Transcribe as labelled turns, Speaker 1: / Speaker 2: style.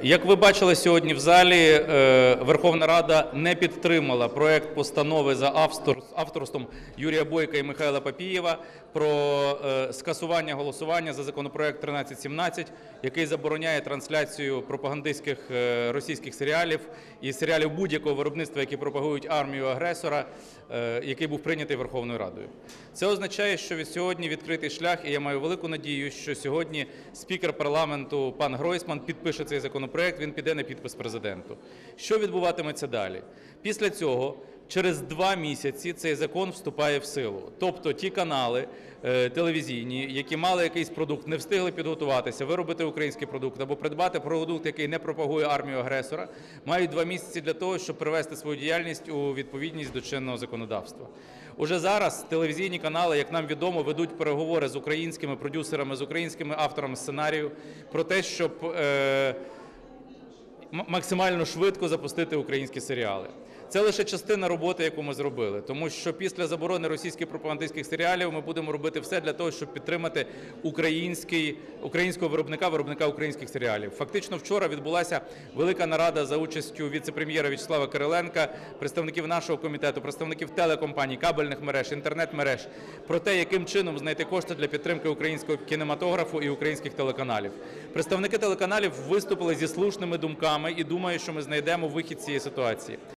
Speaker 1: Як ви бачили сьогодні в залі, Верховна Рада не підтримала проект постанови за авторством Юрія Бойка і Михайла Папієва про скасування голосування за законопроект 1317, який забороняє трансляцію пропагандистських російських серіалів і серіалів будь-якого виробництва, які пропагують армію агресора, який був прийнятий Верховною Радою. Це означає, що від сьогодні відкритий шлях, і я маю велику надію, що сьогодні спікер парламенту пан Гройсман підпише цей законопроект, він піде на підпис Президенту. Що відбуватиметься далі? Після цього, через 2 місяці цей закон вступає в силу. Тобто ті канали телевізійні, які мали якийсь продукт, не встигли підготуватися, виробити український продукт або придбати продукт, який не пропагує армію агресора, мають 2 місяці для того, щоб привести свою діяльність у відповідність до чинного законодавства. Уже зараз телевізійні канали, як нам відомо, ведуть переговори з українськими продюсерами, з українськими авторами сценарію про те, щоб максимально швидко запустити українські серіали. Це лише частина роботи, яку ми зробили, тому що після заборони російських пропагандистських серіалів ми будемо робити все для того, щоб підтримати українського виробника українських серіалів. Фактично вчора відбулася велика нарада за участю віце-прем'єра В'ячеслава Кириленка, представників нашого комітету, представників телекомпаній, кабельних мереж, інтернет-мереж, про те, яким чином знайти кошти для підтримки українського кінематографу і українських телеканалів. Представники телеканалів виступили зі слушними думками і думаю, що ми знайдемо вихід з цієї ситуації.